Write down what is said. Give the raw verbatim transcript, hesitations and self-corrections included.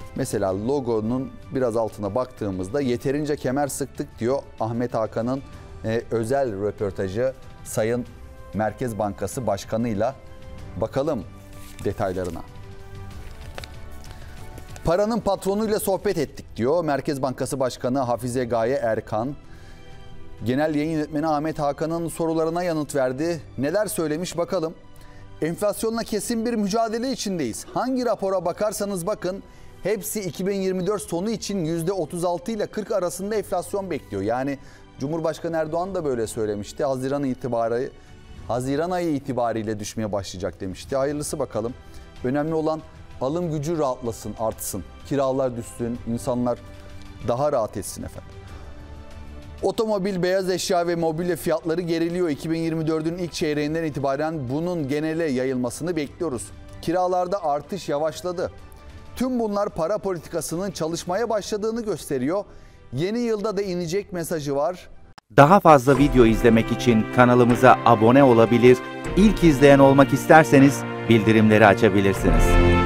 Mesela logonun biraz altına baktığımızda yeterince kemer sıktık diyor Ahmet Hakan'ın e, özel röportajı Sayın Merkez Bankası Başkanı'yla. Bakalım detaylarına. Paranın patronuyla sohbet ettik diyor Merkez Bankası Başkanı Hafize Gaye Erkan. Genel Yayın Yönetmeni Ahmet Hakan'ın sorularına yanıt verdi. Neler söylemiş bakalım. Enflasyonla kesin bir mücadele içindeyiz. Hangi rapora bakarsanız bakın hepsi iki bin yirmi dört sonu için yüzde otuz altı ile kırk arasında enflasyon bekliyor. Yani Cumhurbaşkanı Erdoğan da böyle söylemişti. Haziran itibarı, Haziran ayı itibariyle düşmeye başlayacak demişti. Hayırlısı bakalım. Önemli olan alım gücü rahatlasın, artsın. Kiralar düşsün, insanlar daha rahat etsin efendim. Otomobil, beyaz eşya ve mobilya fiyatları geriliyor. iki bin yirmi dördün ilk çeyreğinden itibaren bunun genele yayılmasını bekliyoruz. Kiralarda artış yavaşladı. Tüm bunlar para politikasının çalışmaya başladığını gösteriyor. Yeni yılda da inecek mesajı var. Daha fazla video izlemek için kanalımıza abone olabilir, ilk izleyen olmak isterseniz bildirimleri açabilirsiniz.